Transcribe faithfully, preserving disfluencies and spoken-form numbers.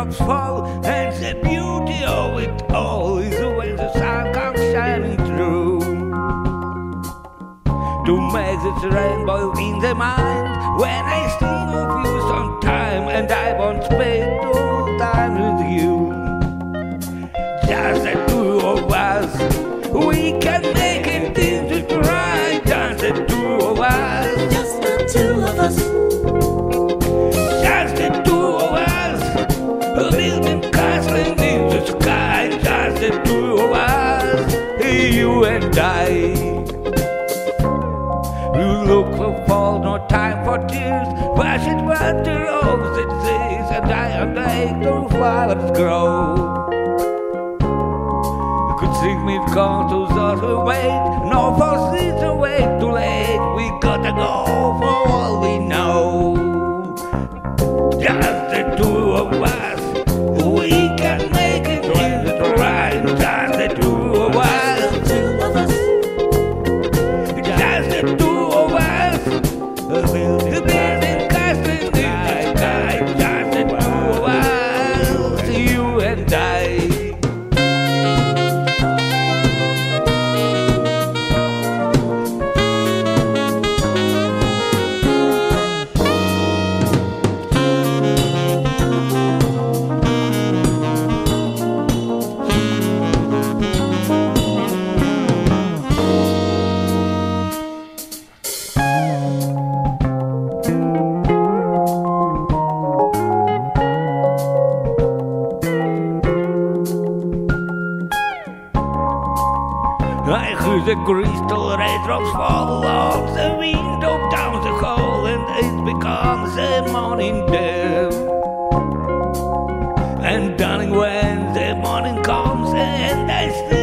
raindrops fall, and the beauty of it all is when the sun comes shining through to make this rainbow in the mind. When I think of you sometime, and I won't spend all time with you, just the two of us, we can make it into right. Just the two of us, just the two of us, just the two of us, building castle in the sky. Just the two of us, you and I. You look for fall, no time for tears. Wash it water of the seas, and I am like the flowers grow. Could sing me come to those who wait. No for this away too late. We gotta go for all we know. Just the two of us, we can make it in the right. Just the two of us, just the two of us, the building castle in the sky. Just the two of us, you and I. I hear the crystal raindrops fall on the window down the hall, and it becomes a morning dew. And darling, when the morning comes and I see